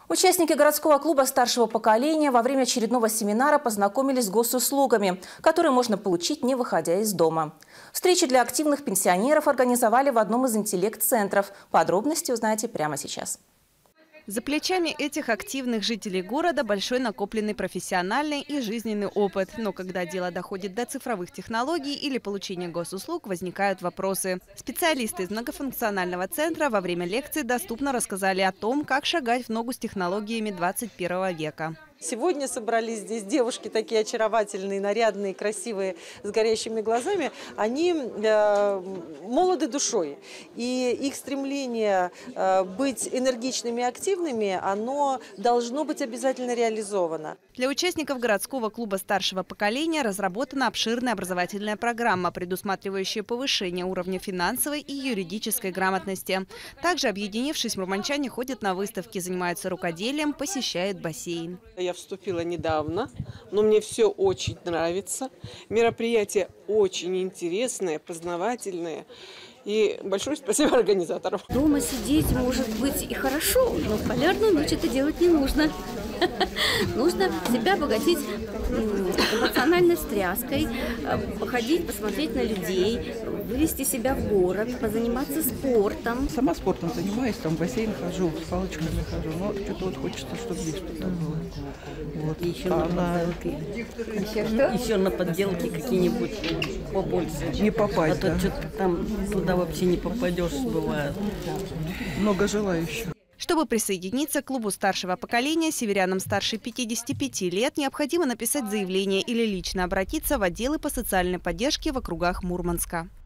Участники городского клуба старшего поколения во время очередного семинара познакомились с госуслугами, которые можно получить, не выходя из дома. Встречи для активных пенсионеров организовали в одном из интеллект-центров. Подробности узнаете прямо сейчас. За плечами этих активных жителей города большой накопленный профессиональный и жизненный опыт. Но когда дело доходит до цифровых технологий или получения госуслуг, возникают вопросы. Специалисты из многофункционального центра во время лекции доступно рассказали о том, как шагать в ногу с технологиями 21 века. Сегодня собрались здесь девушки такие очаровательные, нарядные, красивые, с горящими глазами. Они молоды душой. И их стремление быть энергичными и активными, оно должно быть обязательно реализовано. Для участников городского клуба старшего поколения разработана обширная образовательная программа, предусматривающая повышение уровня финансовой и юридической грамотности. Также, объединившись, мурманчане ходят на выставки, занимаются рукоделием, посещают бассейн. Я вступила недавно, но мне все очень нравится. Мероприятие очень интересное, познавательное. И большое спасибо организаторам. Дома сидеть может быть и хорошо, но в полярную ночь это делать не нужно. Нужно себя обогатить эмоциональной встряской, походить, посмотреть на людей, вывести себя в город, позаниматься спортом. Сама спортом занимаюсь, там в бассейн хожу, с палочками хожу, но что-то вот хочется, чтобы здесь что-то было. Вот. Еще на подделки. Еще на подделки какие-нибудь побольше. Не попасть, а то что-то там туда вообще не попадешь, бывает. Много желающих. Чтобы присоединиться к клубу старшего поколения, северянам старше 55 лет необходимо написать заявление или лично обратиться в отделы по социальной поддержке в округах Мурманска.